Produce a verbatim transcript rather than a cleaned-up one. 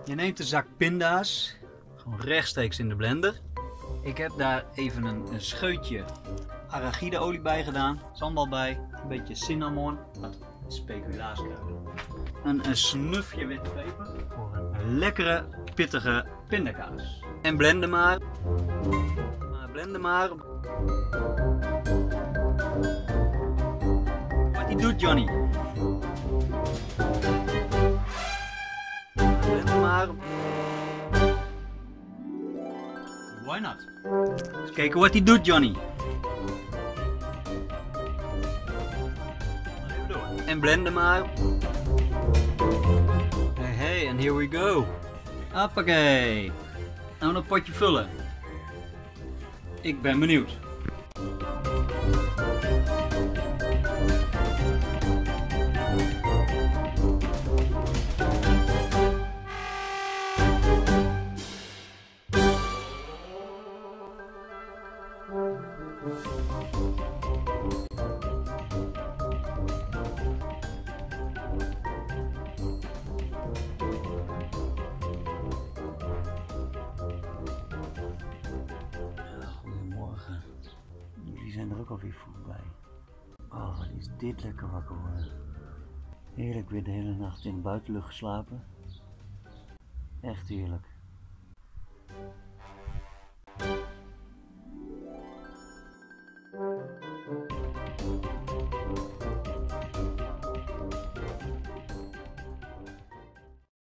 Je neemt een zak pinda's, gewoon rechtstreeks in de blender. Ik heb daar even een, een scheutje arachideolie bij gedaan, sambal bij, een beetje cinnamon, wat speculaaskruiden. En een snufje witte peper voor een lekkere, pittige pindakaas. En blenden maar. maar blenden maar. Wat die doet, Johnny? Blenden maar. Why not? Eens kijken wat hij doet, Johnny. Even door. En blenden maar. Hey, hey, and here we go. Hoppakee. Nou een potje vullen. Ik ben benieuwd. Goedemorgen. Jullie zijn er ook alweer vroeg bij. Oh, wat is dit lekker wakker worden. Heerlijk, weer de hele nacht in de buitenlucht geslapen. Echt heerlijk.